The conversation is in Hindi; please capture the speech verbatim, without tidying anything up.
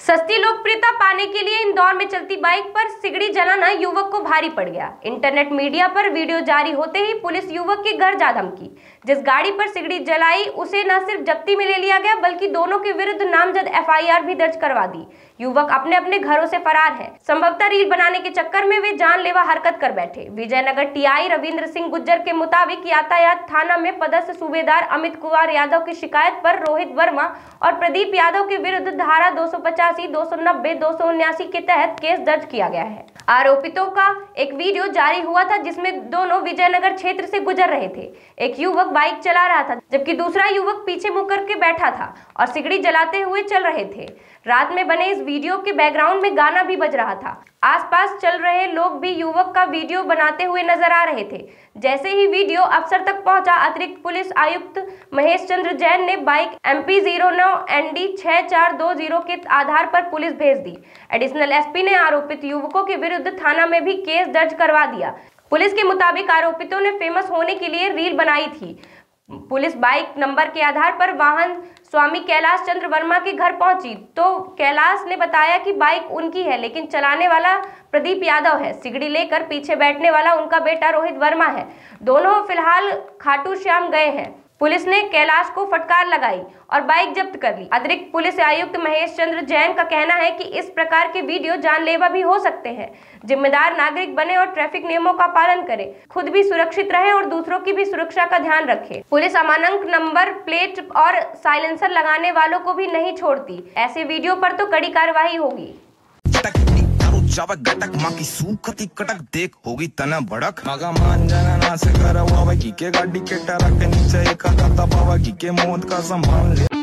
सस्ती लोकप्रियता पाने के लिए इंदौर में चलती बाइक पर सिगड़ी जलाना युवक को भारी पड़ गया। इंटरनेट मीडिया पर वीडियो जारी होते ही पुलिस युवक के घर जा धमकी। जिस गाड़ी पर सिगड़ी जलाई उसे न सिर्फ जब्ती में ले लिया गया बल्कि दोनों के विरुद्ध नामजद एफ आई आर भी दर्ज करवा दी। युवक अपने अपने घरों से फरार है। संभवतः रील बनाने के चक्कर में वे जानलेवा हरकत कर बैठे। विजयनगर टी आई रविंद्र सिंह गुज्जर के मुताबिक यातायात थाना में पदस्थ सूबेदार अमित कुमार यादव की शिकायत पर रोहित वर्मा और प्रदीप यादव के विरुद्ध धारा दो सौ पचासी, दो सौ नब्बे, दो सौ उन्यासी के तहत केस दर्ज किया गया है। आरोपितों का एक वीडियो जारी हुआ था जिसमें दोनों विजयनगर क्षेत्र से गुजर रहे थे। एक युवक बाइक चला रहा था जबकि दूसरा युवक पीछे मुड़ करके बैठा था और सिगड़ी जलाते हुए चल रहे थे। रात में बने इस वीडियो के बैकग्राउंड में गाना भी बज रहा था। आसपास चल रहे लोग भी युवक का वीडियो बनाते हुए नजर आ रहे थे। जैसे ही वीडियो अफसर तक पहुंचा, अतिरिक्त पुलिस आयुक्त महेश चंद्र जैन ने बाइक एम पी जीरो नौ एन डी छह चार दो जीरो के आधार पर पुलिस भेज दी। एडिशनल एस पी ने आरोपित युवकों के विरुद्ध थाना में भी केस दर्ज करवा दिया। पुलिस के मुताबिक आरोपितों ने फेमस होने के लिए रील बनाई थी। पुलिस बाइक नंबर के आधार पर वाहन स्वामी कैलाश चंद्र वर्मा के घर पहुंची तो कैलाश ने बताया कि बाइक उनकी है लेकिन चलाने वाला प्रदीप यादव है। सिगड़ी लेकर पीछे बैठने वाला उनका बेटा रोहित वर्मा है। दोनों फिलहाल खाटू श्याम गए हैं। पुलिस ने कैलाश को फटकार लगाई और बाइक जब्त कर ली। अतिरिक्त पुलिस आयुक्त महेश चंद्र जैन का कहना है कि इस प्रकार के वीडियो जानलेवा भी हो सकते हैं। जिम्मेदार नागरिक बने और ट्रैफिक नियमों का पालन करें, खुद भी सुरक्षित रहें और दूसरों की भी सुरक्षा का ध्यान रखें। पुलिस अमानक नंबर प्लेट और साइलेंसर लगाने वालों को भी नहीं छोड़ती। ऐसे वीडियो पर तो कड़ी कार्रवाई होगी। गटक माँ की सूखती कटक देख होगी तना भड़क मगा मान जाना ना से करा हुआ की के गाड़ी के टरक के नीचे एक दबावा की के मौत का संभाल ले।